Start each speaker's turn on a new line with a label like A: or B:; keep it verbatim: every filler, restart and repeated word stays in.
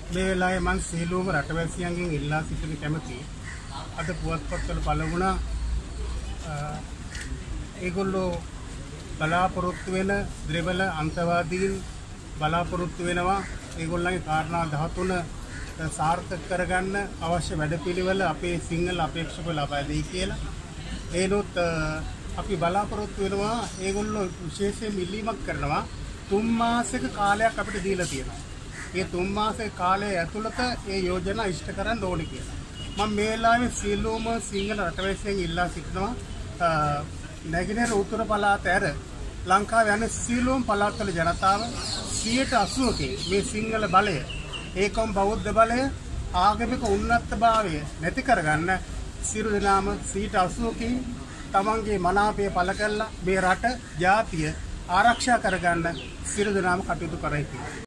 A: මේ වෙලාවේ මම සීලෝම රටවැසියන්ගෙන් ඉල්ලා සිටින කැමැති අද පුවත්පත්වල පළ වුණා ඒගොල්ලෝ බලාපොරොත්තු වෙන ද්‍රවල අන්තවාදීන් බලාපොරොත්තු වෙනවා ඒගොල්ලන්ගේ කාරණා දහතුන සාර්ථක කරගන්න අවශ්‍ය වැඩපිළිවෙල අපේ සිංහල අපේක්ෂකව ලබා දෙයි කියලා. ඒනොත් අපි බලාපොරොත්තු වෙනවා ඒගොල්ලෝ විශේෂයෙන් ඉල්ලීමක් කරනවා තුන් මාසයක කාලයක් අපිට දීලා තියෙනවා. ඒ තුන් මාසයක කාලය ඇතුළත ඒ යෝජනා ඉෂ්ට කරන්න ඕනේ කියලා. මම මේ වෙලාවේ සියලුම සිංහල රටවැසියන් ඉල්ලා සිටිනවා නැගෙනහිර උතුර පළාත ඇර ලංකාවේ යන සියලුම පළාත්වල ජනතාව සියයට අසූවකින් මේ සිංහල බලය ඒකම බෞද්ධ බලය ආගමික උන්නතභාවය නැති කරගන්න සියලු දෙනාම සියයට අසූවකින් තමන්ගේ මනාපය පළ කළා මේ රට ජාතිය ආරක්ෂා කරගන්න සියලු දෙනාම කටයුතු කරයි කියලා